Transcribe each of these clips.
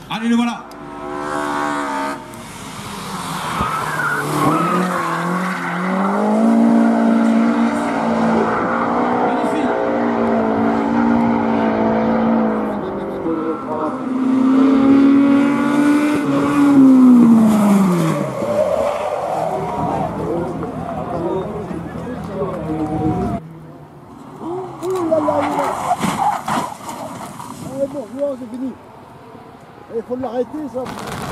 Allez, le voilà. Bon, c'est fini. Il faut l'arrêter, ça.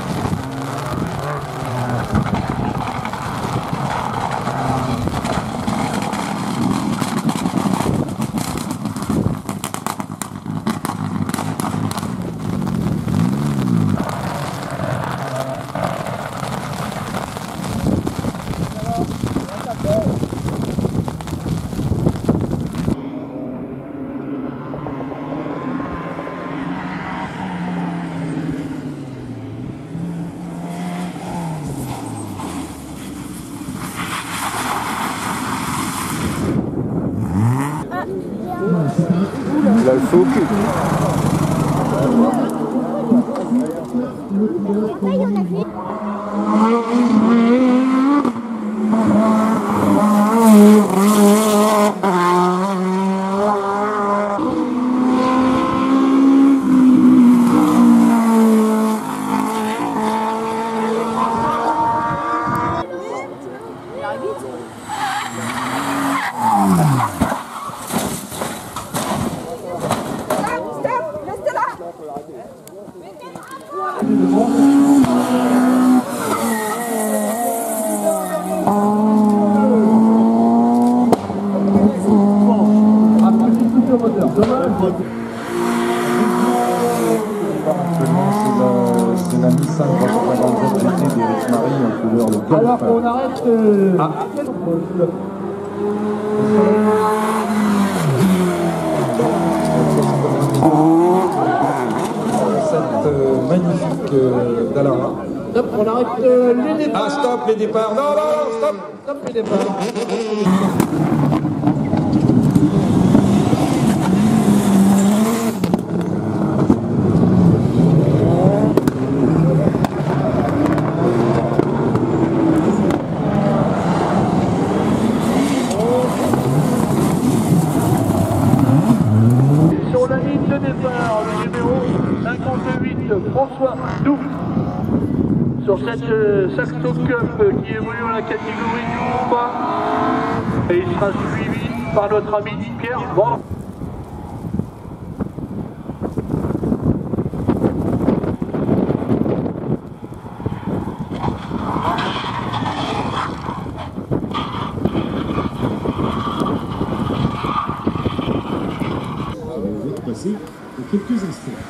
Il a le feu au cul. C'est la Nissan 357 GT d'Eric Marie en couleur de Golf. Alors on arrête. Cette magnifique Dallara. Stop, on arrête les départs. Ah, stop les départs. Non, non, non, stop. Stop les départs. Sur la ligne de départ, le numéro 58, François Doux. Sur cette Saxo Cup qui évolue dans la catégorie du combat. Et il sera suivi par notre ami Pierre Bon. Passer dans quelques instants.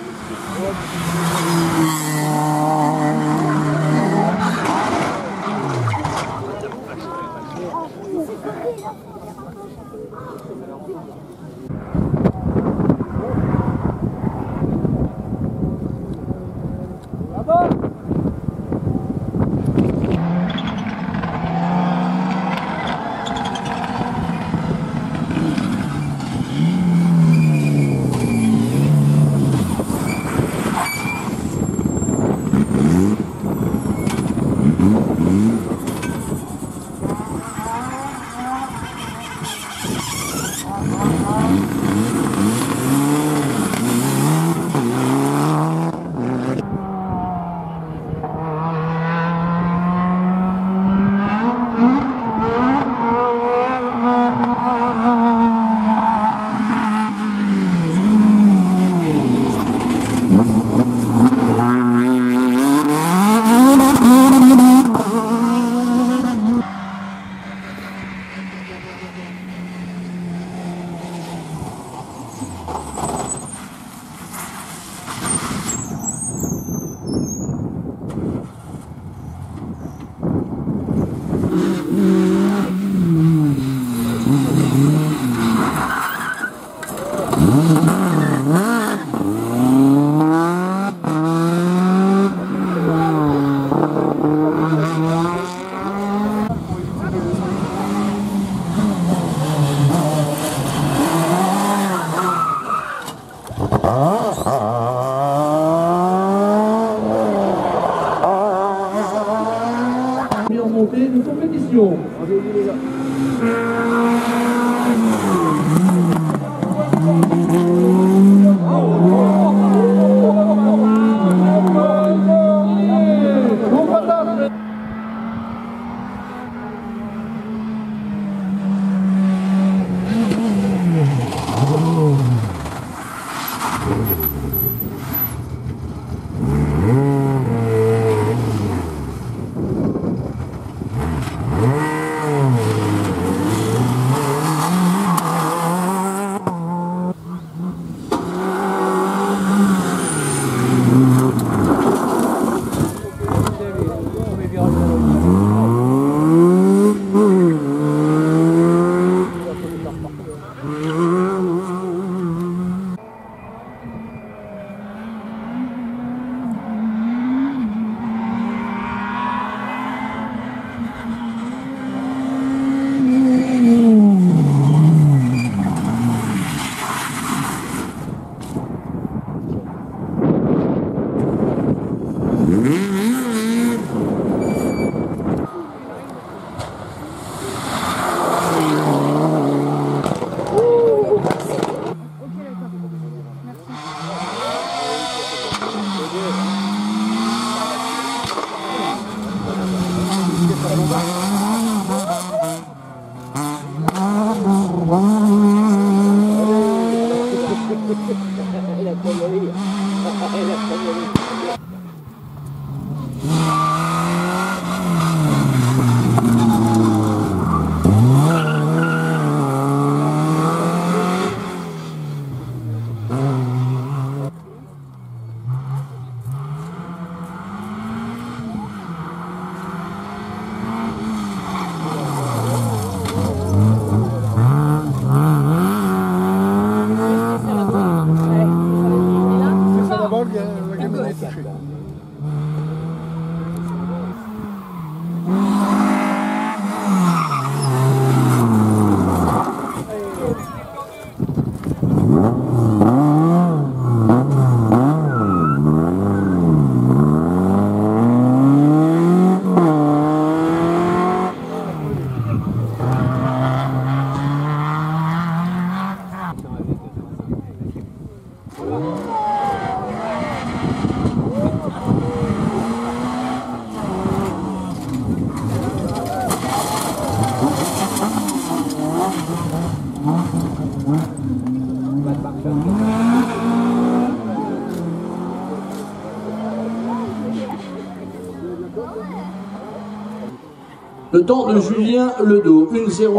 Le temps de Julien Ledo,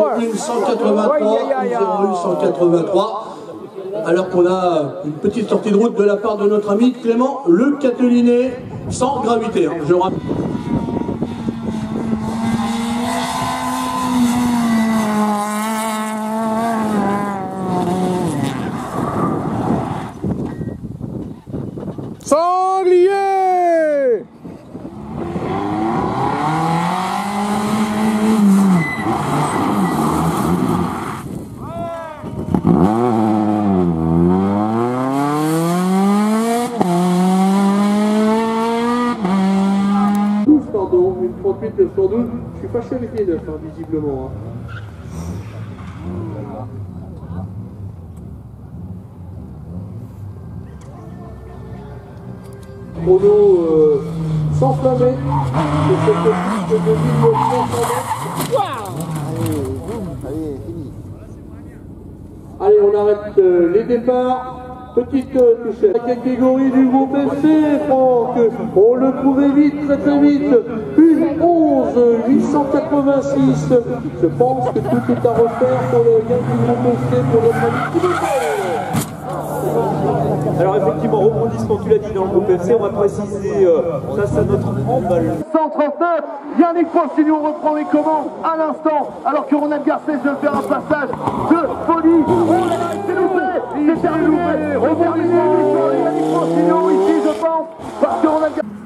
1:01:183, 1:01:183, alors qu'on a une petite sortie de route de la part de notre ami Clément Le Catelinet, sans gravité. Hein, je rappelle. Sanglier! Pardon, une 38 912, je suis fâché avec les 9, hein, visiblement. Hein. Chrono s'enflammer de cette piste de 1900 mètres. Allez, on arrête les départs. Petite touchette. La catégorie du groupe FC, Franck. On le trouvait vite, très très vite. 1:11:886. Je pense que tout est à refaire pour le gain du groupe FC pour notre ami. Alors effectivement, rebondissement, tu l'as dit dans le groupe FC, on va préciser face à notre emballe. 139, Yannick Francilio reprend les commandes à l'instant, alors que Ronald Garcès vient de faire un passage de folie. Oh là là, c'est loupé, c'est terminé, rebondissement, Yannick Francilio ici je pense, parce que Ronald Garcès...